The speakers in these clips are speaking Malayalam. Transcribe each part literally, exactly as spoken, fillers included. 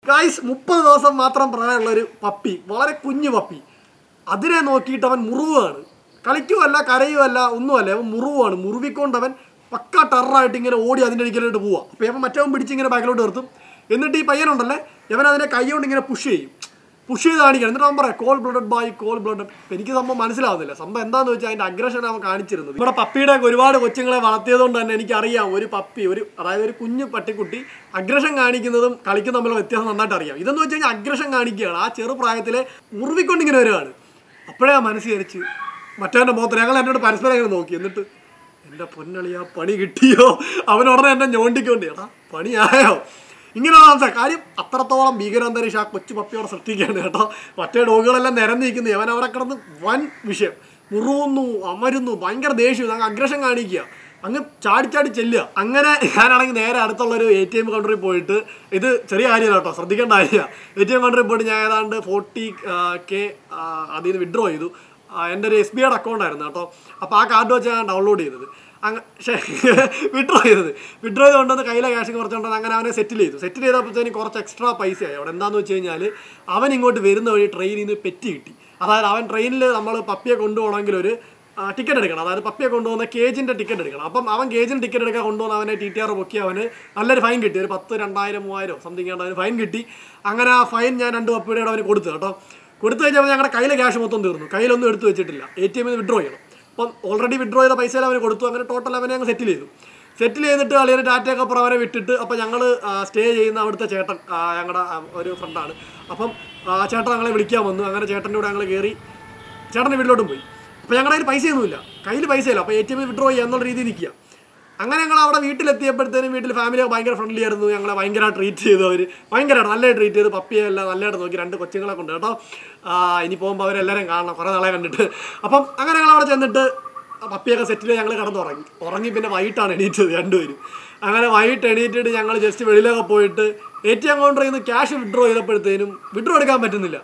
ഗൈസ് മുപ്പത് ദിവസം മാത്രം പ്രായമുള്ളൊരു പപ്പി, വളരെ കുഞ്ഞു പപ്പി. അതിനെ നോക്കിയിട്ട് അവൻ മുറിവാണ്. കളിക്കുമല്ല കരയുമല്ല ഒന്നുമല്ല, അവൻ മുറിവാണ്. മുറിവിക്കൊണ്ടവൻ പക്ക ടെററായിട്ട് ഇങ്ങനെ ഓടി അതിൻ്റെ ഒരിക്കലോട്ട് പോവുക. അപ്പോൾ ഇവൻ മറ്റവൻ പിടിച്ച് ഇങ്ങനെ ബാക്കിലോട്ട് നിർത്തും. എന്നിട്ട് ഈ പയ്യനുണ്ടല്ലേ, ഇവൻ അതിനെ കൈ കൊണ്ട് ഇങ്ങനെ പുഷ് ചെയ്യും, പുഷ് ചെയ്ത് കാണിക്കണം. എന്നിട്ട് അവൻ പറയാം cold blooded by cold blooded. എനിക്ക് സംഭവം മനസ്സിലാവുന്നില്ല. സംഭവം എന്താണെന്ന് വെച്ചാൽ അതിൻ്റെ അഗ്രഷൻ അവൻ കാണിച്ചിരുന്നത്. നമ്മുടെ പപ്പിയുടെ ഒരുപാട് കൊച്ചുങ്ങളെ വളർത്തിയതുകൊണ്ട് തന്നെ എനിക്കറിയാം ഒരു പപ്പി, ഒരു അതായത് ഒരു കുഞ്ഞു പട്ടിക്കുട്ടി അഗ്രഷൻ കാണിക്കുന്നതും കളിക്കുന്ന തമ്മിലുള്ള വ്യത്യാസം നന്നായിട്ട് അറിയാം. ഇതെന്ന് വെച്ച് കഴിഞ്ഞാൽ അഗ്രഷൻ കാണിക്കുകയാണ്. ആ ചെറുപ്രായത്തിലെ മുറിവിക്കൊണ്ടിങ്ങനെ വരികയാണ്. അപ്പോഴേ ആ മനസ്സിരിച്ച് മറ്റവൻ്റെ മുഖത്ത് ഞങ്ങൾ എന്നോട് പരസ്പരം ഇങ്ങനെ നോക്കി. എന്നിട്ട് എൻ്റെ പൊന്നളിയാ പണി കിട്ടിയോ, അവനുടനെ എന്നെ ഞോണ്ടിക്കൊണ്ട് എടാ പണിയായോ, ഇങ്ങനെയുള്ള കാര്യം. അത്രത്തോളം ഭീകരാന്തരീക്ഷം ആ കൊച്ചു പപ്പിയോടെ സൃഷ്ടിക്കുകയാണ് കേട്ടോ. മറ്റേ ഡോഗുകളെല്ലാം നിരന്നിരിക്കുന്നു, അവൻ അവിടെ കിടന്ന് വൻ വിഷയം, മുറിവുന്നു, അമരുന്നു, ഭയങ്കര ദേഷ്യം, അങ്ങ് അഗ്രഷൻ കാണിക്കുക, അങ്ങ് ചാടിച്ചാടി ചെല്ലുക. അങ്ങനെ ഞാനാണെങ്കിൽ നേരെ അടുത്തുള്ളൊരു എ ടി എം കൗണ്ടറിൽ പോയിട്ട്, ഇത് ചെറിയ കാര്യമല്ല കേട്ടോ, ശ്രദ്ധിക്കേണ്ട കാര്യമാണ്. എ ടി എം കൗണ്ടറിൽ പോയിട്ട് ഞാൻ ഏതാണ്ട് ഫോർട്ടി കെ അതിൽ നിന്ന് വിഡ്രോ ചെയ്തു. എൻ്റെ ഒരു എസ് ബി ഐയുടെ അക്കൗണ്ടായിരുന്നു കേട്ടോ. അപ്പോൾ ആ കാർഡ് വെച്ച് ഞാൻ ഡൗൺലോഡ് ചെയ്തത്. അങ്ങ് പക്ഷേ വിഡ്രോ ചെയ്തത് വിഡ്രോ ചെയ്ത് കൊണ്ടുവന്ന് കയ്യിലെ ക്യാഷ് കുറച്ചുകൊണ്ടെന്ന് അങ്ങനെ അവനെ സെറ്റിൽ ചെയ്തു. സെറ്റിൽ ചെയ്തപ്പോഴത്തേന് കുറച്ച് എക്സ്ട്രാ പൈസയായി. അവിടെ എന്താണെന്ന് വെച്ച് കഴിഞ്ഞാൽ അവൻ ഇങ്ങോട്ട് വരുന്ന വഴി ട്രെയിനിൽ നിന്ന് പെറ്റി കിട്ടി. അതായത് അവൻ ട്രെയിനിൽ നമ്മൾ പപ്പിയെ കൊണ്ടുപോകണമെങ്കിൽ ഒരു ടിക്കറ്റ് എടുക്കണം. അതായത് പപ്പിയെ കൊണ്ടുപോകുന്ന കേജിൻ്റെ ടിക്കറ്റ് എടുക്കണം. അപ്പം അവൻ കേജിൻ്റെ ടിക്കറ്റ് എടുക്കാൻ കൊണ്ടുവന്ന് അവനെ ടി ടി ആർ പൊക്കി അവന് നല്ലൊരു ഫൈൻ കിട്ടി. ഒരു പത്ത് രണ്ടായിരം മൂവായിരം സംതിങ് ആണ് അവന് ഫൈൻ കിട്ടി. അങ്ങനെ ആ ഫൈൻ ഞാൻ രണ്ട് പപ്പിയുടെ അവന് കൊടുത്തു കേട്ടോ. കൊടുത്തു കഴിഞ്ഞപ്പോൾ ഞങ്ങളുടെ കയ്യിലെ ക്യാഷ് മൊത്തം തീർന്നു. കയ്യിലൊന്നും എടുത്ത് വെച്ചിട്ടില്ല. എ ടി എമ്മിൽ നിന്ന് വിഡ്രോ ചെയ്യണം. അപ്പം ഓൾറെഡി വിഡ്രോ ചെയ്ത പൈസയിൽ അവന് കൊടുത്തു. അങ്ങനെ ടോട്ടൽ അവനെ അങ്ങ് സെറ്റിൽ ചെയ്തു. സെറ്റിൽ ചെയ്തിട്ട് അളിയനെ ടാറ്റയൊക്കെ അപ്പുറം അവരെ വിട്ടിട്ട്, അപ്പോൾ ഞങ്ങൾ സ്റ്റേ ചെയ്യുന്ന അവിടുത്തെ ചേട്ടൻ ഞങ്ങളുടെ ഒരു ഫ്രണ്ടാണ്. അപ്പം ആ ചേട്ടൻ ഞങ്ങളെ വിളിക്കാൻ വന്നു. അങ്ങനെ ചേട്ടൻ്റെ കൂടെ ഞങ്ങൾ കയറി ചേട്ടൻ്റെ വീട്ടിലോട്ടും പോയി. അപ്പോൾ ഞങ്ങളുടെ കയ്യിൽ പൈസയൊന്നുമില്ല, കയ്യിൽ പൈസയില്ല. അപ്പോൾ എ ടി എമ്മിൽ വിഡ്രോ ചെയ്യുക എന്നുള്ള രീതിയിൽ നിൽക്കുക. അങ്ങനെ ഞങ്ങൾ അവിടെ വീട്ടിലെത്തിയപ്പോഴത്തേനും വീട്ടിൽ ഫാമിലിയൊക്കെ ഭയങ്കര ഫ്രണ്ട്ലി ആയിരുന്നു. ഞങ്ങളെ ഭയങ്കരമായിട്ട് ട്രീറ്റ് ചെയ്തു. അവർ ഭയങ്കരമായിട്ട് നല്ലതായിട്ട് ട്രീറ്റ് ചെയ്തു. പപ്പിയെല്ലാം നല്ലതായിട്ട് നോക്കി. രണ്ട് കൊച്ചുങ്ങളെ കൊണ്ട് കേട്ടോ. ഇനി പോകുമ്പോൾ അവരെല്ലാവരും കാണണം, കുറേ നാളെ കണ്ടിട്ട്. അപ്പം അങ്ങനെ ഞങ്ങൾ അവിടെ ചെന്നിട്ട് പപ്പിയൊക്കെ സെറ്റിൽ ഞങ്ങൾ കിടന്ന് ഉറങ്ങി ഉറങ്ങി പിന്നെ വൈകിട്ടാണ് എണീറ്റത് രണ്ടുപേരും. അങ്ങനെ വൈകിട്ട് എണീറ്റിട്ട് ഞങ്ങൾ ജസ്റ്റ് വെളിയിലൊക്കെ പോയിട്ട് എ ടി എം കൗണ്ടറിൽ നിന്ന് ക്യാഷ് വിഡ്രോ ചെയ്തപ്പോഴത്തേനും വിഡ്രോ എടുക്കാൻ പറ്റുന്നില്ല.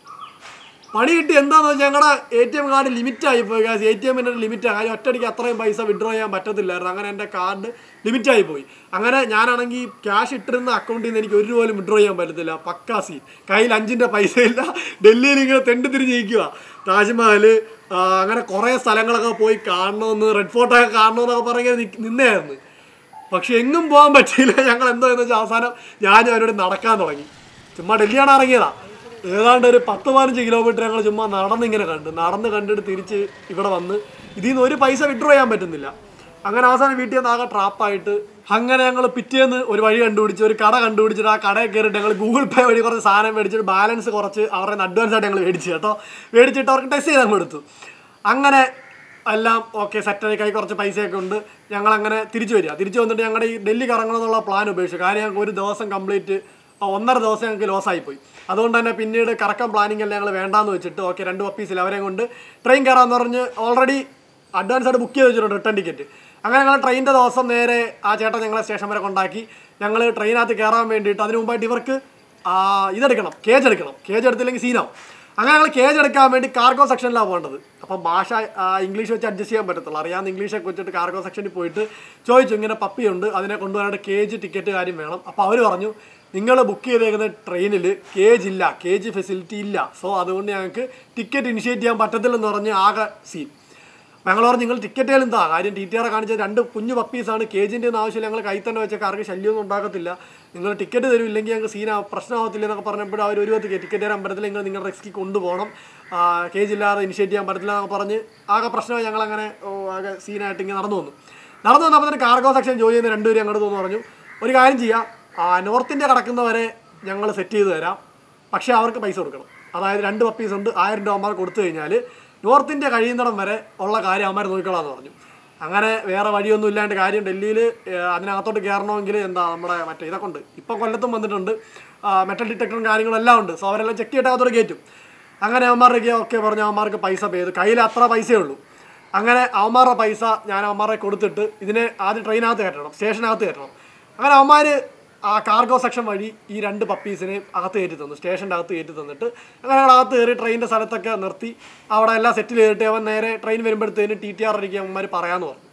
പണി കിട്ടി. എന്താണെന്ന് വെച്ചാൽ ഞങ്ങളുടെ എ ടി എം കാർഡ് ലിമിറ്റായി പോയി. എ ടി എമ്മിൻ്റെ ലിമിറ്റാണ്. കാര്യം ഒറ്റയടിക്ക് അത്രയും പൈസ വിഡ്രോ ചെയ്യാൻ പറ്റത്തില്ലായിരുന്നു. അങ്ങനെ എൻ്റെ കാർഡ് ലിമിറ്റായി പോയി. അങ്ങനെ ഞാനാണെങ്കിൽ ക്യാഷ് ഇട്ടിരുന്ന അക്കൗണ്ടിൽ നിന്ന് എനിക്ക് ഒരു രൂപ പോലും വിഡ്രോ ചെയ്യാൻ പറ്റത്തില്ല. പക്കാ സീൻ. കയ്യിൽ അഞ്ചിൻ്റെ പൈസയില്ല. ഡൽഹിയിൽ ഇങ്ങനെ തെണ്ടി തിരിഞ്ഞിരിക്കുക. താജ്മഹൽ അങ്ങനെ കുറേ സ്ഥലങ്ങളൊക്കെ പോയി കാണണമെന്ന്, റെഡ് ഫോർട്ടൊക്കെ കാണണമെന്നൊക്കെ പറഞ്ഞാൽ നിന്നായിരുന്നു. പക്ഷെ എങ്ങും പോകാൻ പറ്റിയില്ല. ഞങ്ങൾ എന്തോ എന്ന് വെച്ചാൽ അവസാനം ഞാനും അവരോട് നടക്കാൻ തുടങ്ങി. ചുമ്മാ ഡൽഹിയാണ് ഇറങ്ങിയതാ. ഏതാണ്ട് ഒരു പത്ത് പതിനഞ്ച് കിലോമീറ്റർ ഞങ്ങൾ ചുമ്മാ നടന്നിങ്ങനെ കണ്ട് നടന്ന് കണ്ടിട്ട് തിരിച്ച് ഇവിടെ വന്ന് ഇതിൽ നിന്ന് ഒരു പൈസ വിഡ്രോ ചെയ്യാൻ പറ്റുന്നില്ല. അങ്ങനെ അവസാനം വീട്ടിൽ നിന്ന് ആകെ ട്രാപ്പായിട്ട് അങ്ങനെ ഞങ്ങൾ പിറ്റേന്ന് ഒരു വഴി കണ്ടുപിടിച്ച് ഒരു കട കണ്ടുപിടിച്ചിട്ട് ആ കടയിൽ കയറിയിട്ട് ഞങ്ങൾ ഗൂഗിൾ പേ വഴി കുറച്ച് സാധനം മേടിച്ചിട്ട് ബാലൻസ് കുറച്ച് അവരുടെ അഡ്വാൻസ് ആയിട്ട് ഞങ്ങൾ മേടിച്ചു കേട്ടോ. മേടിച്ചിട്ട് അവർക്ക് ടെസ്റ്റ് ചെയ്ത് ഞങ്ങൾ എടുത്തു. അങ്ങനെ എല്ലാം ഓക്കെ സെറ്റായി. കൈ കുറച്ച് പൈസയൊക്കെ ഉണ്ട്. ഞങ്ങളങ്ങനെ തിരിച്ചു വരിക. തിരിച്ചു വന്നിട്ട് ഞങ്ങളുടെ ഈ ഡൽഹി കറങ്ങണമെന്നുള്ള പ്ലാൻ ഉപേക്ഷിച്ചു. കാര്യം ഞങ്ങൾക്ക് ഒരു ദിവസം കംപ്ലീറ്റ് ഒന്നര ദിവസം ഞങ്ങൾക്ക് ലോസായിപ്പോയി. അതുകൊണ്ട് തന്നെ പിന്നീട് കറക്കം പ്ലാനിങ് എല്ലാം ഞങ്ങൾ വേണ്ടാന്ന് വെച്ചിട്ട് ഓക്കെ രണ്ട് പപ്പീസിൽ അവരെ കൊണ്ട് ട്രെയിൻ കയറാമെന്ന് പറഞ്ഞ് ഓൾറെഡി അഡ്വാൻസ് ആയിട്ട് ബുക്ക് ചെയ്ത് വെച്ചിട്ടുണ്ട് റിട്ടേൺ ടിക്കറ്റ്. അങ്ങനെ ഞങ്ങൾ ട്രെയിനിൻ്റെ ദിവസം നേരെ ആ ചേട്ടൻ ഞങ്ങളെ സ്റ്റേഷൻ വരെ കൊണ്ടാക്കി. ഞങ്ങൾ ട്രെയിനകത്ത് കയറാൻ വേണ്ടിയിട്ട് അതിന് മുമ്പായിട്ട് ഇവർക്ക് ഇതെടുക്കണം, കേജ് എടുക്കണം. കേജ് എടുത്തില്ലെങ്കിൽ സീനാവും. അങ്ങനെ ഞങ്ങൾ കേജ് എടുക്കാൻ വേണ്ടി കാർഗോ സെക്ഷനിലാണ് പോകേണ്ടത്. അപ്പം ഭാഷ ഇംഗ്ലീഷ് വെച്ച് അഡ്ജസ്റ്റ് ചെയ്യാൻ പറ്റത്തുള്ളൂ. അറിയാവുന്ന ഇംഗ്ലീഷൊക്കെ വെച്ചിട്ട് കാർഗോ സെക്ഷനിൽ പോയിട്ട് ചോദിച്ചു ഇങ്ങനെ പപ്പിയുണ്ട്, അതിനെ കൊണ്ടുപോകാനായിട്ട് കേജ് ടിക്കറ്റ് കാര്യം വേണം. അപ്പോൾ അവർ പറഞ്ഞു നിങ്ങൾ ബുക്ക് ചെയ്തേക്കുന്ന ട്രെയിനിൽ കേജ് ഇല്ല, കേജ് ഫെസിലിറ്റി ഇല്ല, സോ അതുകൊണ്ട് ഞങ്ങൾക്ക് ടിക്കറ്റ് ഇനിഷ്യേറ്റ് ചെയ്യാൻ പറ്റത്തില്ലെന്ന് പറഞ്ഞ് ആകെ സീൻ. ഞങ്ങൾ പറഞ്ഞു നിങ്ങൾ ടിക്കറ്റുകൾ എന്താ കാര്യം, ടി ടി ആർ കാണിച്ച രണ്ട് കുഞ്ഞു പപ്പീസാണ്, കേജിൻ്റെ ഒന്നും ആവശ്യമില്ല, ഞങ്ങൾ കൈ തന്നെ വെച്ചാൽ ആർക്ക് ശല്യമൊന്നും ഉണ്ടാക്കത്തില്ല, നിങ്ങൾ ടിക്കറ്റ് തരുമില്ലെങ്കിൽ ഞങ്ങൾക്ക് സീന പ്രശ്നമാകത്തില്ല എന്നൊക്കെ പറഞ്ഞപ്പോൾ അവർ ഒരു പത്ത് ടിക്കറ്റ് തരാൻ പറ്റത്തില്ല, നിങ്ങൾ നിങ്ങളുടെ റിസ്കിൽ കൊണ്ടുപോകണം, കേജില്ലാതെ ഇനിഷ്യേറ്റ് ചെയ്യാൻ പറ്റത്തില്ല എന്നൊക്കെ പറഞ്ഞ് ആകെ പ്രശ്നമായി. ഞങ്ങളങ്ങനെ ആകെ സീനായിട്ട് ഇങ്ങനെ നടന്നു വന്നു. നടന്നു വന്നപ്പോൾ തന്നെ കാർഗോ സെക്ഷൻ ജോലി ചെയ്യുന്ന രണ്ടുപേരും അങ്ങോട്ട് തോന്നുന്നു പറഞ്ഞു ഒരു കാര്യം ചെയ്യാം, നോർത്ത് ഇന്ത്യ കിടക്കുന്നവരെ ഞങ്ങൾ സെറ്റ് ചെയ്ത് തരാം, പക്ഷേ അവർക്ക് പൈസ കൊടുക്കണം. അതായത് രണ്ട് പപ്പീസ് ഉണ്ട്, ആയിരം രൂപ അമ്മമാർ കൊടുത്തു കഴിഞ്ഞാൽ നോർത്ത് ഇന്ത്യ കഴിയുന്നിടം വരെ ഉള്ള കാര്യം അമ്മമാർ നോക്കിക്കൊള്ളാമെന്ന് പറഞ്ഞു. അങ്ങനെ വേറെ വഴിയൊന്നും ഇല്ലാണ്ട് കാര്യം ഡൽഹിയിൽ അതിനകത്തോട്ട് കയറണമെങ്കിൽ എന്താ നമ്മുടെ മറ്റേ ഇതൊക്കെ ഉണ്ട്, ഇപ്പം കൊല്ലത്തും വന്നിട്ടുണ്ട്, മെറ്റൽ ഡിറ്റക്ടറും കാര്യങ്ങളെല്ലാം ഉണ്ട്. സോ അവരെല്ലാം ചെക്ക് ചെയ്തിട്ട് അകത്തോട്ട് കയറ്റും. അങ്ങനെ അവന്മാർക്ക് ഓക്കെ പറഞ്ഞു, അവന്മാർക്ക് പൈസ പേ ചെയ്തു. കയ്യിൽ അത്ര പൈസയേ ഉള്ളൂ. അങ്ങനെ അവന്മാരുടെ പൈസ ഞാൻ അവന്മാരെ കൊടുത്തിട്ട് ഇതിനെ ആദ്യം ട്രെയിനകത്ത് കയറ്റണം, സ്റ്റേഷനകത്ത് കയറ്റണം. അങ്ങനെ അവന്മാർ ആ കാർഗോ സെക്ഷൻ വഴി ഈ രണ്ട് പപ്പീസിനെ അകത്ത് കയറ്റി തന്നു, സ്റ്റേഷൻ്റെ അകത്ത് കയറ്റി തന്നിട്ട് അങ്ങനെ ഞങ്ങളകത്ത് കയറി ട്രെയിനിൻ്റെ സ്ഥലത്തൊക്കെ നിർത്തി അവിടെ എല്ലാം സെറ്റിൽ ചെയ്തിട്ട് അവൻ നേരെ ട്രെയിൻ വരുമ്പോഴത്തേന് ടി ടി ആർ അടിക്കുക അവന്മാർ പറയാമെന്ന് പറഞ്ഞു.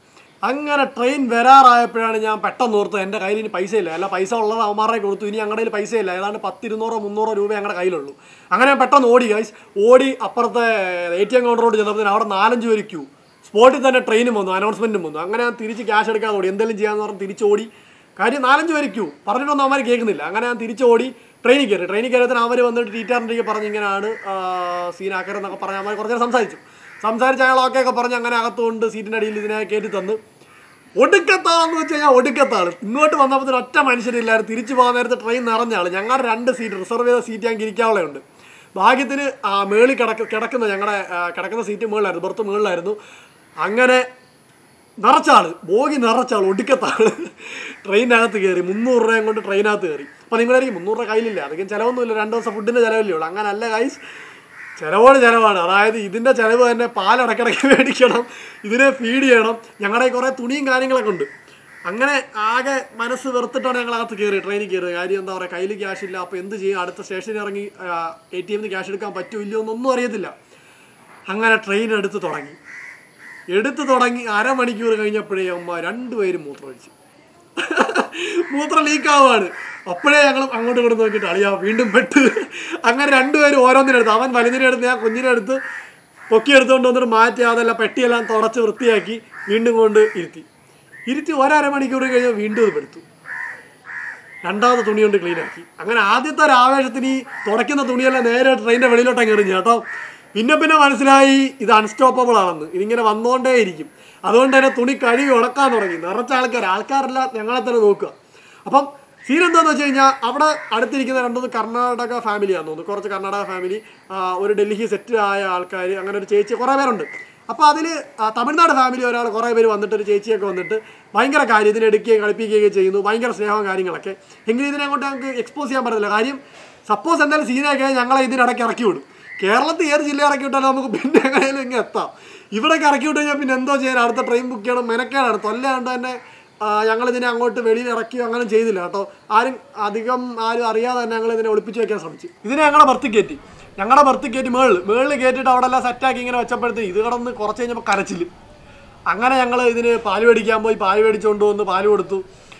അങ്ങനെ ട്രെയിൻ വരാറായപ്പോഴാണ് ഞാൻ പെട്ടെന്ന് ഓർത്തത് എൻ്റെ കയ്യിൽ ഇനി പൈസ ഇല്ല. അല്ല പൈസ ഉള്ളത് അവന്മാരെ കൊടുത്തു, ഇനി ഞങ്ങളുടെ കയ്യിൽ പൈസ ഇല്ല. ഏതാണ്ട് പത്തിരുന്നൂറോ മുന്നൂറോ രൂപ ഞങ്ങളുടെ കയ്യിലുള്ളൂ. അങ്ങനെ ഞാൻ പെട്ടെന്ന് ഓടി ഗൈസ്. ഓടി അപ്പുറത്തെ എ ടി എം കൗണ്ടറോട് ചെന്നപ്പോൾ അവിടെ നാലഞ്ച് പേര് ക്യൂ. സ്പോട്ടിൽ തന്നെ ട്രെയിനും വന്നു, അനൗൺസ്മെൻറ്റും വന്നു. അങ്ങനെ ഞാൻ തിരിച്ച് ക്യാഷ് എടുക്കാതെ ഓടി, എന്തെങ്കിലും ചെയ്യാമെന്ന് പറഞ്ഞ് തിരിച്ചോടി. കാര്യം നാലഞ്ച് പേര് ക്യൂ, പറഞ്ഞിട്ടൊന്നും അവന്മാർ കേൾക്കുന്നില്ല. അങ്ങനെ ഞാൻ തിരിച്ചോടി ട്രെയിനിൽ കയറി. ട്രെയിനിൽ കയറിയത്തിന് അവർ വന്നിട്ട് ടീച്ചറിൻ്റെ പറഞ്ഞ് ഇങ്ങനെയാണ് സീനാക്കരെന്നൊക്കെ പറഞ്ഞ് അവന്മാർ കുറച്ച് നേരം സംസാരിച്ചു. സംസാരിച്ച് അയാൾ ഓക്കെ ഒക്കെ പറഞ്ഞ് അങ്ങനെ അകത്തുകൊണ്ട് സീറ്റിൻ്റെ അടിയിൽ ഇതിനെ കയറ്റി തന്നു. ഒടുക്കത്താണെന്ന് വെച്ച് കഴിഞ്ഞാൽ ഒടുക്കത്താണ്. ഇങ്ങോട്ട് വന്നപ്പോൾ ഒറ്റ മനുഷ്യരില്ലായിരുന്നു. തിരിച്ചു പോകാൻ നേരത്തെ ട്രെയിൻ നിറഞ്ഞാൾ. ഞങ്ങളുടെ രണ്ട് സീറ്റ് റിസർവ് ചെയ്ത സീറ്റ് ഞങ്ങൾക്ക് ഇരിക്കാനുള്ളതുണ്ട്. ഭാഗ്യത്തിന് മേളിൽ കിടക്ക കിടക്കുന്ന ഞങ്ങളുടെ കിടക്കുന്ന സീറ്റ് മുകളിലായിരുന്നു, ബർത്ത് മുകളിലായിരുന്നു. അങ്ങനെ നിറച്ചാൾ, ബോഗി നിറച്ചാൾ, ഒടുക്കത്താണ്. ട്രെയിനകത്ത് കയറി മുന്നൂറ് രൂപയും കൊണ്ട് ട്രെയിനകത്ത് കയറി. അപ്പോൾ നിങ്ങളായിരിക്കും മുന്നൂറ് രൂപ കയ്യിലില്ല, അധികം ചിലവൊന്നുമില്ല, രണ്ട് ദിവസം ഫുഡിൻ്റെ ചിലവല്ലേ ഉള്ളൂ. അങ്ങനെ അല്ല ഗൈസ്, ചിലവോട് ചിലവാണ്. അതായത് ഇതിൻ്റെ ചിലവ് തന്നെ പാലിടക്കിടയ്ക്ക് മേടിക്കണം, ഇതിനെ ഫീഡ് ചെയ്യണം. ഞങ്ങളുടെ കുറേ തുണിയും കാര്യങ്ങളൊക്കെ ഉണ്ട്. അങ്ങനെ ആകെ മനസ്സ് വെറുത്തിട്ടാണ് ഞങ്ങളകത്ത് കയറി ട്രെയിനിൽ കയറിയത്. കാര്യം എന്താ പറയുക, കയ്യിൽ ക്യാഷ് ഇല്ല. അപ്പോൾ എന്ത് ചെയ്യും, അടുത്ത സ്റ്റേഷനിൽ ഇറങ്ങി എ ടി എമ്മിൽ ക്യാഷ് എടുക്കാൻ പറ്റുമോ ഇല്ലയോ എന്നൊന്നും അറിയത്തില്ല. അങ്ങനെ ട്രെയിൻ എടുത്ത് തുടങ്ങി എടുത്ത് തുടങ്ങി അരമണിക്കൂർ കഴിഞ്ഞപ്പോഴേ അമ്മ രണ്ടുപേരും മൂത്രം ഒഴിച്ചു. മൂത്രം ലീക്കാവാണ്. അപ്പോഴേ ഞങ്ങൾ അങ്ങോട്ട് ഇങ്ങോട്ട് നോക്കിയിട്ട് അളിയാ വീണ്ടും പെട്ട്. അങ്ങനെ രണ്ടുപേരും ഓരോന്നിനെടുത്ത്, അവൻ വലുതിനെ എടുത്ത് ഞാൻ കുഞ്ഞിനെ എടുത്ത് പൊക്കിയെടുത്തുകൊണ്ട് വന്നിട്ട് മാറ്റി അതെല്ലാം പെട്ടിയെല്ലാം തുടച്ച് വൃത്തിയാക്കി വീണ്ടും കൊണ്ട് ഇരുത്തി ഇരുത്തി ഒരമണിക്കൂർ കഴിഞ്ഞാൽ വീണ്ടും ഇത് പെടുത്തു. രണ്ടാമത്തെ തുണി കൊണ്ട് ക്ലീനാക്കി. അങ്ങനെ ആദ്യത്തെ ഒരു ആവേശത്തിന് ഈ തുടയ്ക്കുന്ന തുണിയെല്ലാം നേരെ ട്രെയിനിൻ്റെ വെളിയിലോട്ടങ്ങ് എറിഞ്ഞു കേട്ടോ. പിന്നെ പിന്നെ മനസ്സിലായി ഇത് അൺസ്റ്റോപ്പബിൾ ആണെന്ന്, ഇതിങ്ങനെ വന്നുകൊണ്ടേ ഇരിക്കും. അതുകൊണ്ട് തന്നെ തുണി കഴുകി ഉണക്കാൻ തുടങ്ങി. നിറച്ച ആൾക്കാർ ആൾക്കാരെല്ലാം ഞങ്ങളെ തന്നെ നോക്കുക. അപ്പം സീൻ എന്താണെന്ന് വെച്ച് കഴിഞ്ഞാൽ അവിടെ അടുത്തിരിക്കുന്ന രണ്ടൊന്ന് കർണാടക ഫാമിലിയാണെന്ന് തോന്നുന്നു, കുറച്ച് കർണാടക ഫാമിലി, ഒരു ഡൽഹി സെറ്റ് ആയ ആൾക്കാർ, അങ്ങനെ ഒരു ചേച്ചി, കുറേ പേരുണ്ട്. അപ്പോൾ അതിൽ തമിഴ്നാട് ഫാമിലി ഒരാൾ കുറേ പേര് വന്നിട്ട് ഒരു ചേച്ചിയൊക്കെ വന്നിട്ട് ഭയങ്കര കാര്യം ഇതിനെ എടുക്കുകയും കളിപ്പിക്കുകയൊക്കെ ചെയ്യുന്നു. ഭയങ്കര സ്നേഹവും കാര്യങ്ങളൊക്കെ. എങ്കിലും ഇതിനെ കൊണ്ട് ഞങ്ങൾക്ക് എക്സ്പോസ് ചെയ്യാൻ പറ്റില്ല. കാര്യം സപ്പോസ് എന്തായാലും സീനാക്കിയാൽ ഞങ്ങളെ ഇതിനിടയ്ക്ക് ഇറക്കി വിടും. കേരളത്തിൽ ഏത് ജില്ല ഇറക്കി വിട്ടാലും നമുക്ക് പിന്നെ എങ്ങനെയാലും ഇങ്ങനെ എത്താം. ഇവിടേക്ക് ഇറക്കി വിട്ട് കഴിഞ്ഞാൽ പിന്നെ എന്തോ ചെയ്യാൻ, അടുത്ത ട്രെയിൻ ബുക്ക് ചെയ്യണം, മെനക്കേടാണ്. തൊല്ലയാണ്ട് തന്നെ ഞങ്ങളിതിനെ അങ്ങോട്ട് വെളിയിൽ ഇറക്കിയോ അങ്ങനെ ചെയ്തില്ല കേട്ടോ. ആരും അധികം ആരും അറിയാതെ തന്നെ ഞങ്ങൾ ഇതിനെ ഒളിപ്പിച്ച് വയ്ക്കാൻ ശ്രമിച്ചു. ഇതിനെ ഞങ്ങളുടെ ബർത്ത് കയറ്റി ഞങ്ങളുടെ ബർത്ത് കയറ്റി മേളിൽ മേളിൽ കയറ്റിയിട്ട് അവിടെ എല്ലാം സെറ്റാക്കി ഇങ്ങനെ വെച്ചപ്പോഴത്തേക്ക് ഇത് കിടന്ന് കുറച്ച് കഴിഞ്ഞപ്പോൾ കരച്ചിൽ. അങ്ങനെ ഞങ്ങൾ ഇതിന് പാല് മേടിക്കാൻ പോയി. പാല് മേടിച്ചുകൊണ്ട് വന്ന് പാല് കൊടുത്തു.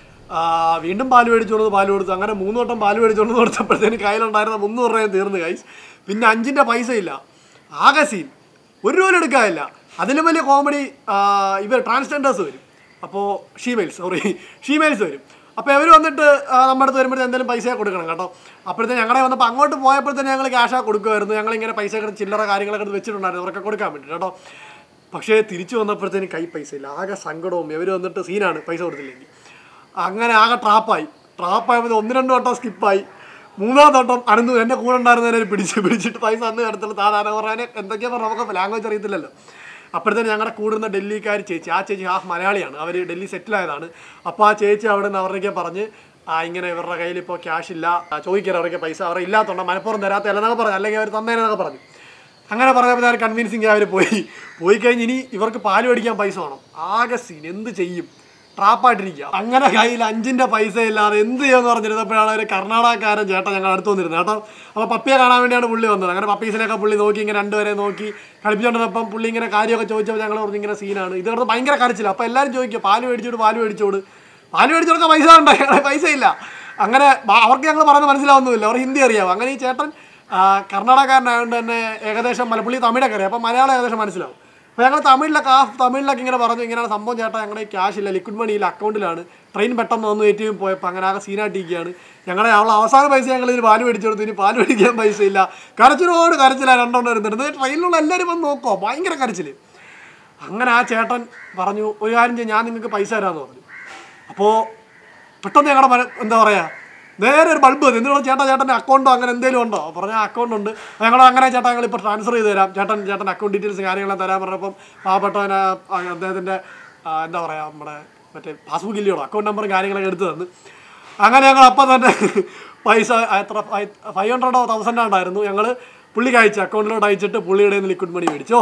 വീണ്ടും പാല് മേടിച്ചുകൊണ്ട് വന്ന് പാല് കൊടുത്തു. അങ്ങനെ മൂന്ന് വട്ടം പാല് മേടിച്ചുകൊണ്ട് കൊടുത്തപ്പോഴത്തേന് കയ്യിലുണ്ടായിരുന്ന മുന്നൂറ് രൂപയും തീർന്നു കൈസ്. പിന്നെ അഞ്ചിൻ്റെ പൈസ ഇല്ല. ആകെ സീൻ, ഒരു രൂപ എടുക്കാനില്ല. അതിലും വലിയ കോമഡി ഇവർ ട്രാൻസ്ജെൻഡേഴ്സ് വരും. അപ്പോൾ ഷീമെയിൽസ് സോറി ഷീമെയിൽസ് വരും. അപ്പോൾ ഇവർ വന്നിട്ട് നമ്മുടെ അടുത്ത് വരുമ്പോഴത്തെ എന്തെങ്കിലും പൈസ കൊടുക്കണം കേട്ടോ. അപ്പോഴത്തെ ഞങ്ങളെ വന്നപ്പോൾ അങ്ങോട്ട് പോയപ്പോഴത്തേന് ഞങ്ങൾ ക്യാഷാ കൊടുക്കുമായിരുന്നു. ഞങ്ങളിങ്ങനെ പൈസ ഒക്കെ ചില്ലറ കാര്യങ്ങളൊക്കെ എടുത്ത് വെച്ചിട്ടുണ്ടായിരുന്നു അവർക്ക് കൊടുക്കാൻ വേണ്ടി കേട്ടോ. പക്ഷേ തിരിച്ചു വന്നപ്പോഴത്തേന് കൈ പൈസ ഇല്ല. ആകെ സങ്കടവും. ഇവർ വന്നിട്ട് സീനാണ് പൈസ കൊടുത്തില്ലെങ്കിൽ. അങ്ങനെ ആകെ ട്രാപ്പായി. ട്രാപ്പായപ്പോൾ ഒന്ന് രണ്ട് വട്ടം സ്കിപ്പായി. മൂന്നാം തൊട്ടം അനന്തു എൻ്റെ കൂടെ ഉണ്ടായിരുന്നവരെ പിടിച്ച് പിടിച്ചിട്ട് പൈസ അന്ന് കിടത്തുള്ളൂ. താതാന പറയാൻ എന്തൊക്കെയാണ് പറഞ്ഞാൽ നമുക്ക് ലാംഗ്വേജ് അറിയത്തില്ലല്ലോ. അപ്പോഴത്തേന് ഞങ്ങളുടെ കൂടുന്ന ഡൽഹിക്കാർ ചേച്ചി, ആ ചേച്ചി ഹാഫ് മലയാളിയാണ്, അവർ ഡൽഹി സെറ്റിലായതാണ്. അപ്പോൾ ആ ചേച്ചി അവിടെ നിന്ന് അവരുടെയൊക്കെ പറഞ്ഞ് ഇങ്ങനെ ഇവരുടെ കയ്യിൽ ഇപ്പോൾ ക്യാഷ് ഇല്ല, ചോദിക്കാൻ അവരൊക്കെ പൈസ അവർ ഇല്ലാത്തതുകൊണ്ട് മനപ്പുറം തരാത്ത അല്ലെന്നൊക്കെ പറഞ്ഞു, അല്ലെങ്കിൽ അവർ തന്നേനെന്നൊക്കെ പറഞ്ഞു. അങ്ങനെ പറഞ്ഞപ്പോൾ ഞാൻ കൺവിൻസിങ് അവർ പോയി പോയി കഴിഞ്ഞ് ഇനി ഇവർക്ക് പാല് മേടിക്കാൻ പൈസ വേണം. ആകെ സീൻ, എന്ത് ചെയ്യും, ട്രാപ്പായിട്ടിരിക്കുക. അങ്ങനെ കയ്യിൽ അഞ്ചിൻ്റെ പൈസ ഇല്ലാതെ എന്ത് ചെയ്യുമെന്ന് പറഞ്ഞിരുന്നപ്പോഴാണ് ഒരു കർണാടകക്കാരൻ ചേട്ടൻ ഞങ്ങൾ അടുത്ത് വന്നിരുന്നത് കേട്ടോ. അപ്പോൾ പപ്പിയെ കാണാൻ വേണ്ടിയാണ് പുള്ളി വന്നത്. അങ്ങനെ പപ്പീസിനെയൊക്കെ പുള്ളി നോക്കി ഇങ്ങനെ രണ്ടുപേരെ നോക്കി കളിപ്പിച്ചുകൊണ്ടിരുന്നപ്പം പുള്ളി ഇങ്ങനെ കാര്യമൊക്കെ ചോദിച്ചപ്പോൾ ഞങ്ങൾ പറഞ്ഞു ഇങ്ങനെ സീനാണ്. ഇത് കിടന്ന് ഭയങ്കര കരച്ചില്ല. അപ്പോൾ എല്ലാവരും ചോദിക്കുക പാല് മേടിച്ചോട് പാല് മേടിച്ചോട് പാല് മേടിച്ചോടൊക്കെ പൈസ ഉണ്ടോ? പൈസ ഇല്ല. അങ്ങനെ അവർക്ക് ഞങ്ങൾ പറയുന്നത് മനസ്സിലാവുന്നില്ല, അവർ ഹിന്ദി അറിയാവും. അങ്ങനെ ഈ ചേട്ടൻ കർണാടകക്കാരനായതുകൊണ്ട് തന്നെ ഏകദേശം മലപ്പുള്ളി തമിഴൊക്കെ അറിയാം. അപ്പോൾ മലയാളം ഏകദേശം മനസ്സിലാവും. അപ്പോൾ ഞങ്ങൾ തമിഴിലൊക്കെ ആ തമിഴിലൊക്കെ ഇങ്ങനെ പറഞ്ഞു ഇങ്ങനെയാണ് സംഭവം ചേട്ടാ, ഞങ്ങളുടെ ക്യാഷ് ഇല്ല, ലിക്വിഡ് മണി ഇല്ല, അക്കൗണ്ടിലാണ്, ട്രെയിൻ പെട്ടെന്ന് വന്നു എ ടി എം പോയപ്പോൾ അങ്ങനെ ആകെ സീനായിട്ടിരിക്കുകയാണ്. ഞങ്ങളെ അവൾ അവസാന പൈസ ഞങ്ങൾ ഇതിന് പാല് മേടിച്ചു കൊടുത്തു, ഇനി പാല് മേടിക്കാൻ പൈസ ഇല്ല. കരച്ചിലോട് കരച്ചിലാണ് രണ്ടെണ്ണം വരുന്നുണ്ട്. ട്രെയിനിലുള്ള എല്ലാവരും വന്ന് നോക്കുമോ, ഭയങ്കര കരച്ചിൽ. അങ്ങനെ ആ ചേട്ടൻ പറഞ്ഞു ഒരു കാര്യം ചെയ്യും, ഞാൻ നിങ്ങൾക്ക് പൈസ തരാമെന്ന് പറഞ്ഞു. അപ്പോൾ പെട്ടെന്ന് ഞങ്ങളുടെ എന്താ പറയുക നേരെ ഒരു ബൾബ് വന്നു. എന്തിനാണ് ചേട്ടാ ചേട്ടൻ്റെ അക്കൗണ്ടോ അങ്ങനെ എന്തെങ്കിലും ഉണ്ടോ? പറഞ്ഞാൽ അക്കൗണ്ട് ഉണ്ട്. ഞങ്ങൾ അങ്ങനെ ചേട്ടാ ഞങ്ങളിപ്പോൾ ട്രാൻസ്ഫർ ചെയ്ത് തരാം, ചേട്ടൻ ചേട്ടൻ അക്കൗണ്ട് ഡീറ്റെയിൽസ് കാര്യങ്ങളെല്ലാം തരാൻ പറഞ്ഞപ്പം പാവപ്പെട്ടവനെ അദ്ദേഹത്തിൻ്റെ എന്താ പറയുക നമ്മുടെ മറ്റേ പാസ്ബുക്ക് ഇല്ലയോ അക്കൗണ്ട് നമ്പറും കാര്യങ്ങളൊക്കെ എടുത്ത് തന്നു. അങ്ങനെ ഞങ്ങൾ അപ്പം തന്നെ പൈസ എത്ര ഫൈവ് ഹൺഡ്രഡോ തൗസൻഡോ ഉണ്ടായിരുന്നു ഞങ്ങൾ പുള്ളിക്ക് അയച്ചു, അക്കൗണ്ടിലോട്ട് അയച്ചിട്ട് പുള്ളിയുടെ നിന്ന് ലിക്വിഡ് മണി മേടിച്ചോ.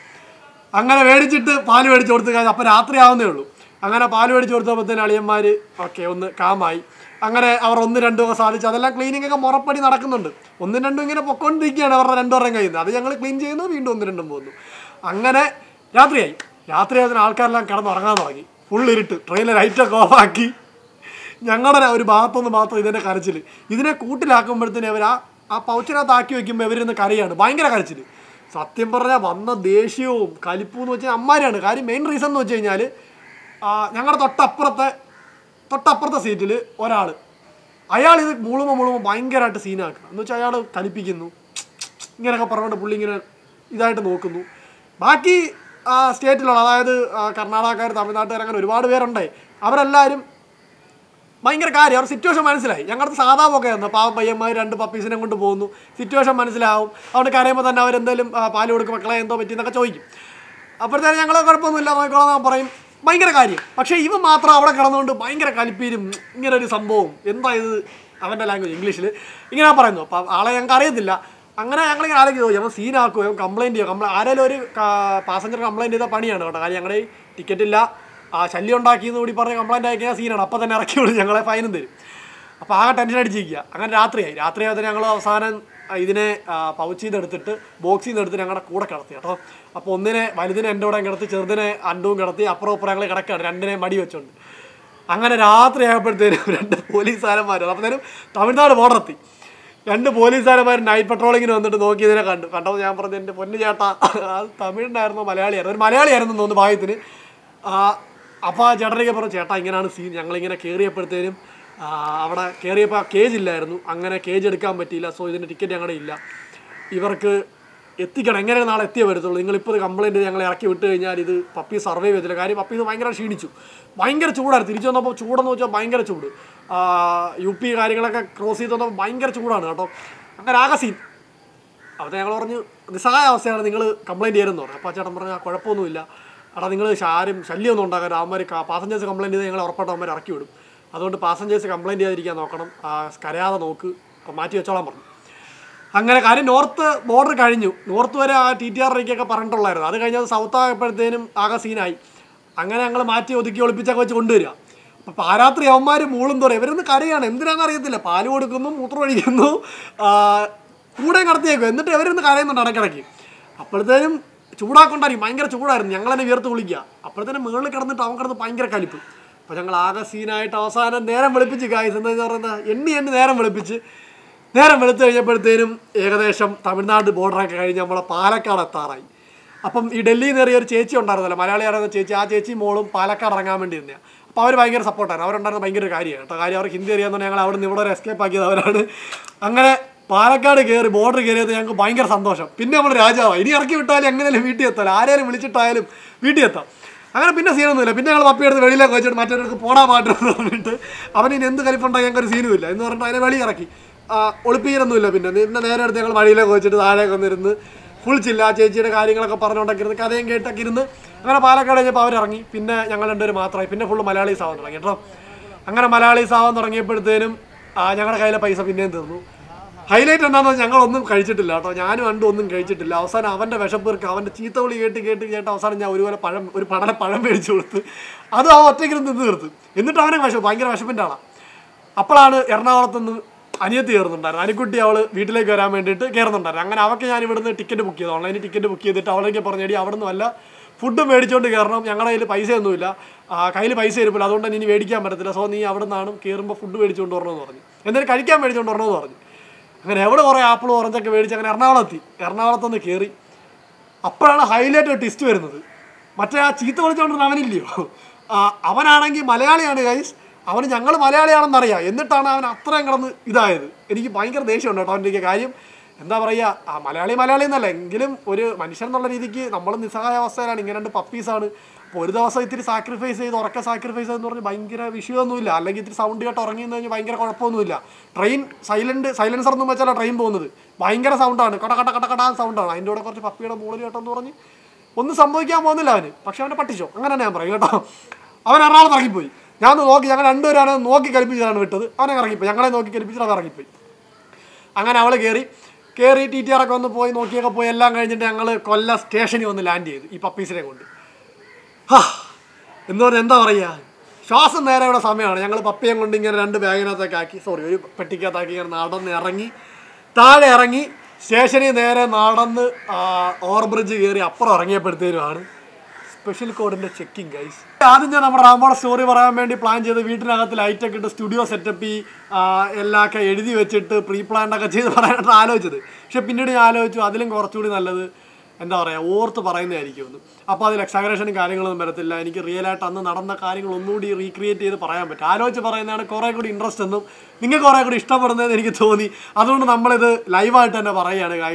അങ്ങനെ മേടിച്ചിട്ട് പാല് മേടിച്ച് കൊടുത്ത് കഴിഞ്ഞാൽ അപ്പോൾ രാത്രി ആവുന്നേ ഉള്ളൂ. അങ്ങനെ പാല് മേടിച്ച് കൊടുത്തപ്പോഴത്തേന് അളിയന്മാർ ഓക്കെ ഒന്ന് കാമായി. അങ്ങനെ അവർ ഒന്ന് രണ്ടു ദിവസം സാധിച്ചു. അതെല്ലാം ക്ലീനിങ് ഒക്കെ മുറപ്പടി നടക്കുന്നുണ്ട്. ഒന്നും രണ്ടും ഇങ്ങനെ പൊക്കോണ്ടിരിക്കുകയാണ് അവരുടെ രണ്ടുപേരും കഴിയുന്നത്. അത് ഞങ്ങൾ ക്ലീൻ ചെയ്യുന്നു, വീണ്ടും ഒന്ന് രണ്ടും പോകുന്നു. അങ്ങനെ രാത്രിയായി. രാത്രിയായതിന് ആൾക്കാരെല്ലാം കിടന്നുറങ്ങാൻ തുടങ്ങി. ഫുള്ളിരുട്ട്, ട്രെയിനിലെ ലൈറ്റൊക്കെ ഓഫാക്കി ഞങ്ങളുടെ ഒരു ഭാഗത്തൊന്ന് മാത്രം ഇതിൻ്റെ കരച്ചിൽ. ഇതിനെ കൂട്ടിലാക്കുമ്പോഴത്തേന് അവർ ആ ആ പൗച്ചിനകത്ത് ആക്കി വയ്ക്കുമ്പോൾ ഇവരിന്ന് കരയാണ്, ഭയങ്കര കരച്ചിൽ. സത്യം പറഞ്ഞാൽ വന്ന ദേഷ്യവും കലിപ്പും എന്ന് വെച്ചാൽ അമ്മാരാണ്. കാര്യം മെയിൻ റീസൺ എന്ന് വെച്ച് കഴിഞ്ഞാൽ ഞങ്ങളുടെ തൊട്ടപ്പുറത്തെ തൊട്ടപ്പുറത്തെ സീറ്റിൽ ഒരാൾ, അയാൾ ഇത് മുളുമ്പോൾ മുളുമ്പോൾ ഭയങ്കരമായിട്ട് സീനാക്കുക എന്ന് വെച്ചാൽ അയാൾ കലിപ്പിക്കുന്നു, ഇങ്ങനെയൊക്കെ പറഞ്ഞുകൊണ്ട് പുള്ളി ഇങ്ങനെ ഇതായിട്ട് നോക്കുന്നു. ബാക്കി സ്റ്റേറ്റിലുള്ള, അതായത് കർണാടകക്കാർ, തമിഴ്നാട്ടുകാർ, അങ്ങനെ ഒരുപാട് പേരുണ്ടായി. അവരെല്ലാവരും ഭയങ്കര കാര്യം, അവർ സിറ്റുവേഷൻ മനസ്സിലായി. ഞങ്ങളുടെ സാധാ ഒക്കെ ആയിരുന്നു, പാവം പയ്യന്മാർ രണ്ട് പപ്പീസിനെ കൊണ്ട് പോകുന്നു, സിറ്റുവേഷൻ മനസ്സിലാവും. അതുകൊണ്ട് കരയുമ്പോൾ തന്നെ അവരെന്തെങ്കിലും പാല് കൊടുക്കും, മക്കളെ എന്തോ പറ്റിയെന്നൊക്കെ ചോദിക്കും. അപ്പോഴത്തേനും ഞങ്ങൾ കുഴപ്പമൊന്നുമില്ല നോക്കിക്കോളാം പറയും, ഭയങ്കര കാര്യം. പക്ഷേ ഇവ മാത്രം അവിടെ കിടന്നുകൊണ്ട് ഭയങ്കര കലിപ്പീരും ഇങ്ങനെ ഒരു സംഭവം. എന്താ ഇത് അവൻ്റെ ലാംഗ്വേജ് ഇംഗ്ലീഷിൽ ഇങ്ങനെ പറയുന്നു. അപ്പം ആളെ ഞങ്ങൾക്ക് അറിയത്തില്ല. അങ്ങനെ ഞങ്ങളിങ്ങനെ ആലോചിച്ച് ചോദിച്ചു, നമ്മൾ സീനാക്കുമോ, കംപ്ലയിൻറ്റ് ചെയ്യുമോ, കംപ്ലൈ ആരെങ്കിലും ഒരു പാസഞ്ചർ കംപ്ലയിൻറ്റ് ചെയ്ത പണിയാണ് കേട്ടോ. കാര്യം ഞങ്ങളുടെ ടിക്കറ്റ് ഇല്ല, ആ ശല്യം ഉണ്ടാക്കിയെന്ന് കൂടി പറഞ്ഞ് കംപ്ലയിൻ്റ് ആക്കിയാൽ സീനാണ്. അപ്പോൾ തന്നെ ഇറക്കി വിടും, ഞങ്ങളെ ഫൈനും തരും. അപ്പോൾ ആകെ ടെൻഷൻ അടിച്ചിരിക്കുക. അങ്ങനെ രാത്രിയായി. രാത്രിയായതിന് ഞങ്ങൾ അവസാനം ഇതിനെ പൗച്ച് ചെയ്തെടുത്തിട്ട് ബോക്സിൽ നിന്ന് എടുത്ത് ഞങ്ങളുടെ കൂടെ കിടത്തി കേട്ടോ. അപ്പോൾ ഒന്നിനെ വലുതിനെ എൻ്റെ കൂടെ കിടത്തി, ചെറുതിനെ അണ്ടും കിടത്തി, അപ്പുറം അപ്പുറം ഞങ്ങൾ കിടക്കുകയാണ്, രണ്ടിനെ മടി വെച്ചോണ്ട്. അങ്ങനെ രാത്രി ആയപ്പോഴത്തേനും രണ്ട് പോലീസുകാരന്മാർ, അപ്പോഴത്തേനും തമിഴ്നാട് ബോർഡറെത്തി. രണ്ട് പോലീസുകാരന്മാർ നൈറ്റ് പെട്രോളിങ്ങിന് വന്നിട്ട് നോക്കി ഇതിനെ കണ്ടു. കണ്ടപ്പോൾ ഞാൻ പറഞ്ഞു, എൻ്റെ പൊന്നു ചേട്ടാ അത് തമിഴിനായിരുന്നോ മലയാളിയായിരുന്നു, ഒരു മലയാളിയായിരുന്നു തോന്നുന്നു ഭാഗ്യത്തിന്. അപ്പോൾ ആ ചേട്ടനൊക്കെ പറഞ്ഞു, ചേട്ടാ ഇങ്ങനെയാണ് സീൻ, ഞങ്ങളിങ്ങനെ കയറിയപ്പോഴത്തേനും അവിടെ കയറിയപ്പോൾ കേജ് ഇല്ലായിരുന്നു, അങ്ങനെ കേജ് എടുക്കാൻ പറ്റിയില്ല, സോ ഇതിൻ്റെ ടിക്കറ്റ് ഞങ്ങളുടെ ഇല്ല, ഇവർക്ക് എത്തിക്കണം, എങ്ങനെ നാളെ എത്തിയേ വരത്തുള്ളൂ, നിങ്ങളിപ്പോൾ കംപ്ലയിൻറ്റ് ഞങ്ങൾ ഇറക്കി വിട്ട് കഴിഞ്ഞാൽ ഇത് പപ്പി സർവൈവ് ചെയ്തില്ല. കാര്യം പപ്പീസ് ഭയങ്കര ക്ഷീണിച്ചു, ഭയങ്കര ചൂടായിരുന്നു. തിരിച്ചു വന്നപ്പോൾ ചൂടെന്ന് വെച്ചാൽ ഭയങ്കര ചൂട്, യു പി കാര്യങ്ങളൊക്കെ ക്രോസ് ചെയ്ത് വന്നപ്പോൾ ഭയങ്കര ചൂടാണ് കേട്ടോ. അങ്ങനെ ആകെ സീൻ. അപ്പോൾ ഞങ്ങൾ പറഞ്ഞു, നിസ്സഹായ അവസ്ഥയാണ്, നിങ്ങൾ കംപ്ലയിൻറ്റ് ചെയ്യരുതെന്ന് പറഞ്ഞു. അപ്പോൾ ചേട്ടൻ പറഞ്ഞു, കുഴപ്പമൊന്നുമില്ല എടാ, നിങ്ങൾ ആരും ശല്യമൊന്നും ഉണ്ടാകാൻ, അവന്മാർ പാസഞ്ചേഴ്സ് കംപ്ലയിൻറ്റ് ചെയ്ത് ഞങ്ങൾ ഉറപ്പായിട്ട് അവന്മാർ ഇറക്കി വിടും, അതുകൊണ്ട് പാസഞ്ചേഴ്സ് കംപ്ലയിൻറ്റ് ചെയ്യാതിരിക്കാൻ നോക്കണം, കരയാതെ നോക്ക്, മാറ്റി വെച്ചോളാൻ പറഞ്ഞു. അങ്ങനെ കാര്യം നോർത്ത് ബോർഡർ കഴിഞ്ഞു, നോർത്ത് വരെ ആ ടി ടി ആർ റേക്കൊക്കെ പറഞ്ഞിട്ടുള്ളായിരുന്നു. അത് കഴിഞ്ഞത് സൗത്ത് ആയപ്പോഴത്തേനും ആകെ സീനായി. അങ്ങനെ ഞങ്ങൾ മാറ്റി ഒതുക്കി ഒളിപ്പിച്ചൊക്കെ വെച്ച് കൊണ്ടുവരിക. അപ്പോൾ പാരാത്രി അവന്മാർ മൂളും തോറും ഇവരൊന്ന് കരയാണ്, എന്തിനാണെന്ന് അറിയത്തില്ല, പാല് കൊടുക്കുന്നു, മൂത്രം ഒഴിക്കുന്നു, കൂടെ കടത്തിയേക്കും, എന്നിട്ട് ഇവരൊന്ന് കരയുന്നുണ്ട് ഇടയ്ക്കിടയ്ക്ക്. അപ്പോഴത്തേനും ചൂടാക്കൊണ്ടായിരിക്കും, ഭയങ്കര ചൂടായിരുന്നു, ഞങ്ങൾ തന്നെ വിയർത്ത് വിളിക്കുക. അപ്പോഴത്തേനും മുകളിൽ കിടന്നിട്ട് അവൻ കിടന്ന് ഭയങ്കര കലിപ്പ്. അപ്പോൾ ഞങ്ങൾ ആകെ സീനായിട്ട് അവസാനം നേരം വെളുപ്പിച്ച് ഗായ്സ്, എന്താ പറയുന്നത്, എണ്ണി എണ്ണി നേരം വെളുപ്പിച്ച് നേരം വെളുത്ത് കഴിഞ്ഞപ്പോഴത്തേനും ഏകദേശം തമിഴ്നാട് ബോർഡറൊക്കെ കഴിഞ്ഞ് നമ്മളെ പാലക്കാട് എത്താറായി. അപ്പം ഈ ഡൽഹിയിൽ നിന്ന് ഒരു ചേച്ചി ഉണ്ടായിരുന്നല്ലോ, മലയാളിയായിരുന്ന ചേച്ചി, ആ ചേച്ചി മോളും പാലക്കാട് ഇറങ്ങാൻ വേണ്ടി ഇരുന്നതാണ്. അപ്പോൾ അവർ ഭയങ്കര സപ്പോർട്ടായിരുന്നു, അവരുണ്ടായിരുന്ന ഭയങ്കര ഒരു കാര്യമാണ് കേട്ടോ. കാര്യം അവർക്ക് ഹിന്ദി അറിയാമെന്ന് ഞങ്ങൾ അവിടെ നിന്ന് ഇവിടെ ഒരു എസ്കേപ്പ് ആക്കിയത് അവരാണ്. അങ്ങനെ പാലക്കാട് കയറി ബോർഡർ കയറിയത് ഞങ്ങൾക്ക് ഭയങ്കര സന്തോഷം. പിന്നെ നമ്മൾ രാജാവാണ്, ഇനി ഇറക്കി വിട്ടാലും എങ്ങനെയാലും വീട്ടിൽ എത്താലും, ആരെയും വിളിച്ചിട്ടായാലും വീട്ടിൽ എത്താം. അങ്ങനെ പിന്നെ സീനൊന്നുമില്ല. പിന്നെ ഞങ്ങൾ പപ്പി എടുത്ത് വെളിയിലേക്ക് വെച്ചിട്ട് മറ്റൊരാൾക്ക് പോടാൻ മാറ്റമെന്ന് പറഞ്ഞിട്ട് അവന് ഇനി എന്ത് കലിപ്പുണ്ടായി ഞങ്ങൾക്ക് ഒരു സീനുമില്ല എന്ന് പറഞ്ഞിട്ട് അതിനെ വെളി ഇറക്കി, ഒളിപ്പീരൊന്നുമില്ല. പിന്നെ നിന്നെ നേരെ എടുത്ത് ഞങ്ങൾ വഴിയിലേക്ക് വെച്ചിട്ട് താഴേക്ക് വന്നിരുന്ന് ഫുൾ ചില്ല, ചേച്ചിയുടെ കാര്യങ്ങളൊക്കെ പറഞ്ഞുകൊണ്ടൊക്കെ ഇരുന്ന് കഥയും കേട്ടൊക്കെ ഇരുന്ന് അങ്ങനെ പാലക്കാട് കഴിഞ്ഞപ്പോൾ അവരിറങ്ങി. പിന്നെ ഞങ്ങൾ രണ്ടുപേരും മാത്രമായി, പിന്നെ ഫുള്ള് മലയാളീസ് ആവാൻ തുടങ്ങി കേട്ടോ. അങ്ങനെ മലയാളീസ് ആവാൻ തുടങ്ങിയപ്പോഴത്തേനും ഞങ്ങളുടെ കയ്യിലെ പൈസ പിന്നെയും തീർന്നു. ഹൈലൈറ്റ് എന്താണെന്ന് വെച്ചാൽ ഞങ്ങളൊന്നും കഴിച്ചിട്ടില്ല കേട്ടോ, ഞാനും രണ്ടും ഒന്നും കഴിച്ചിട്ടില്ല. അവസാനം അവൻ്റെ വിശപ്പീർക്ക് അവൻ്റെ ചീത്തവിളി കേട്ട് കേട്ട് കേട്ട് അവസാനം ഞാൻ ഒരുപോലെ പഴം ഒരു പടല പഴം മേടിച്ചു കൊടുത്ത് അത് ആ ഒറ്റയ്ക്കിലും നിന്ന് തീർത്ത്. എന്നിട്ട് അവനെ വിശപ്പ് ഭയങ്കര വിശപ്പിൻ്റെ ആളാണ്. അപ്പോഴാണ് എറണാകുളത്തുനിന്ന് അനിയത്തി കയറുന്നുണ്ടായിരുന്നു, അനിക്കുട്ടി അവൾ വീട്ടിലേക്ക് വരാൻ വേണ്ടിയിട്ട് കയറുന്നുണ്ടായിരുന്നു. അങ്ങനെ അവൾക്ക് ഞാൻ ഇവിടുന്ന് ടിക്കറ്റ് ബുക്ക് ചെയ്തു, ഓൺലൈനിൽ ടിക്കറ്റ് ബുക്ക് ചെയ്തിട്ട് അവളേക്ക് പറഞ്ഞേടി അവിടെ നിന്ന് വല്ല ഫുഡ് മേടിച്ചുകൊണ്ട് കയറണം, ഞങ്ങളുടെ കയ്യിൽ പൈസയൊന്നുമില്ല, കയ്യിൽ പൈസ ഇരിപ്പില്ല, അതുകൊണ്ട് തന്നെ ഇനി മേടിക്കാൻ പറ്റത്തില്ല, സോ നീ അവിടെ നിന്നാണ് കയറുമ്പോൾ ഫുഡ് മേടിച്ചുകൊണ്ട് വരണമെന്ന് പറഞ്ഞു, എന്തായാലും കഴിക്കാൻ മേടിച്ചുകൊണ്ട് വരണമെന്ന് പറഞ്ഞു. അങ്ങനെ എവിടെ കുറേ ആപ്പിൾ ഓറഞ്ചൊക്കെ മേടിച്ച് അങ്ങനെ എറണാകുളം എത്തി. എറണാകുളത്തുനിന്ന് കയറി അപ്പോഴാണ് ഹൈലൈറ്റ് ടിസ്റ്റ് വരുന്നത്. മറ്റേ ആ ചീത്ത വിളിച്ചുകൊണ്ടിരുന്ന അവനില്ലയോ, അവനാണെങ്കിൽ മലയാളിയാണ് ഗൈസ്, അവന് ഞങ്ങൾ മലയാളിയാണെന്നറിയാം, എന്നിട്ടാണ് അവൻ അത്രയും കിടന്ന് ഇതായത്. എനിക്ക് ഭയങ്കര ദേഷ്യമുണ്ട് കേട്ടോ അവൻ്റെ കാര്യം. എന്താ പറയുക, ആ മലയാളി മലയാളി എന്നല്ല എങ്കിലും ഒരു മനുഷ്യൻ എന്നുള്ള രീതിക്ക് നമ്മൾ നിസ്സഹായ അവസ്ഥയിലാണ്. ഇങ്ങനെ രണ്ട് പപ്പീസാണ്. അപ്പോൾ ഒരു ദിവസം ഇത്തിരി സാക്രിഫൈസ് ചെയ്ത് ഉറക്ക സാക്രിഫൈസ് എന്ന് പറഞ്ഞ് ഭയങ്കര വിഷയമൊന്നുമില്ല, അല്ലെങ്കിൽ ഇത്തിരി സൗണ്ട് കേട്ട് ഉറങ്ങി എന്ന് കഴിഞ്ഞാൽ ഭയങ്കര കുഴപ്പമൊന്നുമില്ല. ട്രെയിൻ സൈലൻറ്റ് സൈലൻസർ ഒന്നും വെച്ചാൽ ട്രെയിൻ പോകുന്നത് ഭയങ്കര സൗണ്ടാണ്, കട കട കട കടാ സൗണ്ടാണ്. അതിൻ്റെ കൂടെ കുറച്ച് പപ്പിയുടെ മൂളൽ കേട്ടെന്ന് പറഞ്ഞ് ഒന്നും സംഭവിക്കാൻ പോകുന്നില്ല അവന്, പക്ഷെ അവനെ പട്ടിച്ചോ അങ്ങനെ ഞാൻ പറയും കേട്ടോ. അവൻ എറണാകുളത്ത് ഇറങ്ങിപ്പോയി. ഞാൻ നോക്കി, ഞങ്ങൾ രണ്ടുപേരാണ് നോക്കി കൽപ്പിച്ചതാണ് വിട്ടത്, അവനെ ഇറങ്ങിപ്പോയി, ഞങ്ങളെ നോക്കി കൽപ്പിച്ചിട്ട് അത് ഇറങ്ങിപ്പോയി. അങ്ങനെ അവൾ കയറി കയറി ടി ടി ആറൊക്കെ ഒന്ന് പോയി നോക്കിയൊക്കെ പോയി എല്ലാം കഴിഞ്ഞിട്ട് ഞങ്ങൾ കൊല്ലം സ്റ്റേഷനിൽ വന്ന് ലാൻഡ് ചെയ്തു ഈ പപ്പീസിനെ കൊണ്ട്. ഹാ എന്ന് പറഞ്ഞാൽ എന്താ പറയുക, ശ്വാസം നേരെ ഇവിടെ സമയമാണ്. ഞങ്ങൾ പപ്പിയും കൊണ്ട് ഇങ്ങനെ രണ്ട് ബാഗിനകത്തൊക്കെ ആക്കി, സോറി ഒരു പെട്ടിക്കകത്താക്കി ഇങ്ങനെ നടന്ന് ഇറങ്ങി താഴെ ഇറങ്ങി സ്റ്റേഷനിൽ നേരെ നടന്ന് ഓവർ ബ്രിഡ്ജ് കയറി അപ്പുറം ഇറങ്ങിയപ്പോഴത്തേനുമാണ് സ്പെഷ്യൽ കോഡിൻ്റെ ചെക്കിങ് ഗൈസ്. ആദ്യം ഞാൻ നമ്മുടെ റാമോടെ സ്റ്റോറി പറയാൻ വേണ്ടി പ്ലാൻ ചെയ്ത് വീട്ടിനകത്ത് ലൈറ്റൊക്കെ ഇട്ട് സ്റ്റുഡിയോ സെറ്റപ്പ് ഈ എല്ലാം ഒക്കെ എഴുതി വെച്ചിട്ട് പ്രീ പ്ലാൻഡൊക്കെ ചെയ്ത് പറയാനായിട്ട് ആലോചിച്ചത്. പക്ഷെ പിന്നീട് ഞാൻ ആലോചിച്ചു അതിലും കുറച്ചുകൂടി നല്ലത് എന്താ പറയുക ഓർത്ത് പറയുന്നതായിരിക്കും ഒന്ന്. അപ്പോൾ അതിൽ എക്സാഗ്രേഷനും കാര്യങ്ങളൊന്നും വരത്തില്ല. എനിക്ക് റിയലായിട്ട് അന്ന് നടന്ന കാര്യങ്ങൾ ഒന്നുകൂടി റീക്രിയേറ്റ് ചെയ്ത് പറയാൻ പറ്റും. ആലോചിച്ച് പറയുന്നതാണ് കുറേ കൂടി ഇൻട്രസ്റ്റ് എന്നും നിങ്ങൾക്ക് കുറേ കൂടി ഇഷ്ടപ്പെടുന്നതെന്ന് എനിക്ക് തോന്നി. അതുകൊണ്ട് നമ്മളിത് ലൈവായിട്ട് തന്നെ പറയുകയാണ്.